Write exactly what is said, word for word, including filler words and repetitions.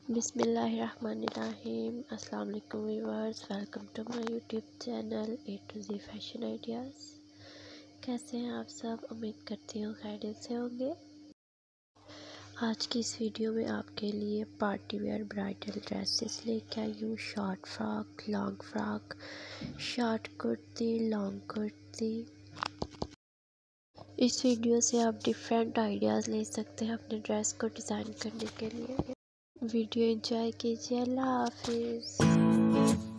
बिस्मिल्लाहिर्रहमानिर्रहीम। अस्सलाम वालेकुम viewers, welcome to my YouTube channel A to Z fashion ideas. कैसे हैं आप सब? उम्मीद करती हूँ खैरियत से होंगे। आज की इस वीडियो में आपके लिए पार्टी वेयर ब्राइडल ड्रेसेस लेके आई हूँ। Short frock, long frock, short kurti, long kurti. इस वीडियो से आप डिफरेंट आइडियाज़ ले सकते हैं अपने ड्रेस को डिज़ाइन करने के लिए। वीडियो एंजॉय कीजिए। अल्लाह हाफिज़।